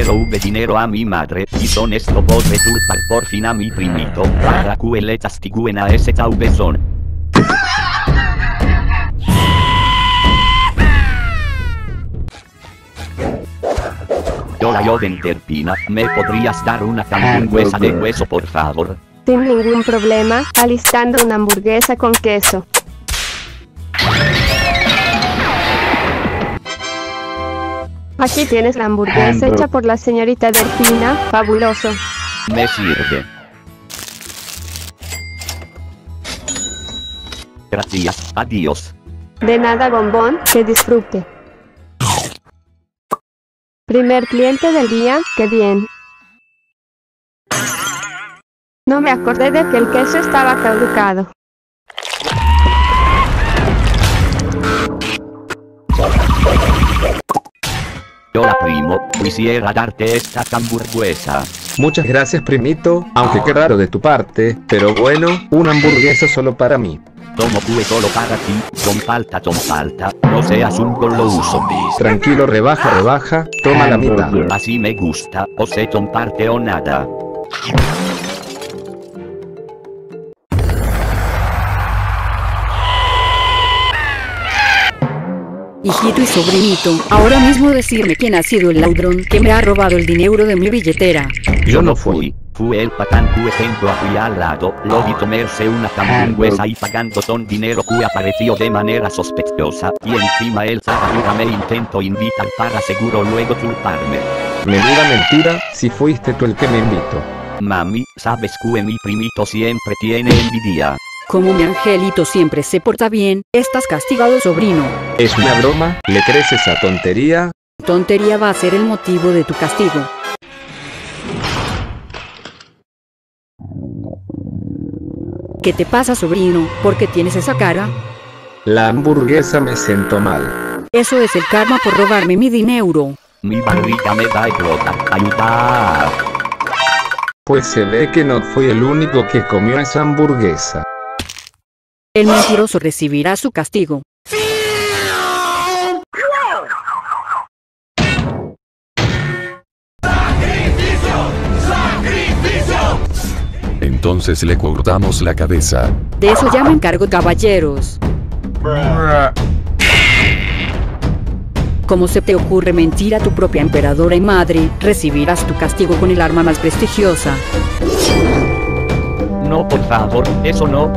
sube dinero a mi madre, y son esto puedo tulpar por fin a mi primito, para que le castiguen a ese taubezón. Hola yo Venterpina, ¿me podrías dar una hamburguesa de hueso por favor? Sin ningún problema, alistando una hamburguesa con queso. Aquí tienes la hamburguesa hecha por la señorita Delfina, fabuloso. Me sirve. Gracias, adiós. De nada bombón, que disfrute. Primer cliente del día, qué bien. No me acordé de que el queso estaba caducado. Hola primo, quisiera darte esta hamburguesa. Muchas gracias primito, aunque qué raro de tu parte, pero bueno, una hamburguesa solo para mí. Tomo que solo para ti, con falta, no seas un goloso. Tranquilo, rebaja, toma la mitad. Así me gusta, o se comparte o nada. Hijito y sobrinito, ahora mismo decirme quién ha sido el ladrón que me ha robado el dinero de mi billetera. Yo no fui. Fue el patán que tengo aquí al lado, lo vi comerse una hamburguesa y pagando con dinero que apareció de manera sospechosa, y encima él ahora me intentó invitar para seguro luego culparme. Menuda mentira, si fuiste tú el que me invitó. Mami, sabes que mi primito siempre tiene envidia. Como mi angelito siempre se porta bien, estás castigado, sobrino. ¿Es una broma? ¿Le crees esa tontería? Tontería va a ser el motivo de tu castigo. ¿Qué te pasa, sobrino? ¿Por qué tienes esa cara? La hamburguesa me sentó mal. Eso es el karma por robarme mi dinero. Mi barriga me da explota, ayuda. Pues se ve que no fui el único que comió esa hamburguesa. El mentiroso recibirá su castigo. Entonces le cortamos la cabeza. De eso ya me encargo, caballeros. ¿Cómo se te ocurre mentir a tu propia emperadora y madre? Recibirás tu castigo con el arma más prestigiosa. No, por favor, eso no.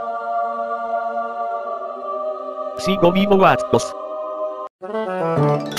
Sigo vivo, gatos.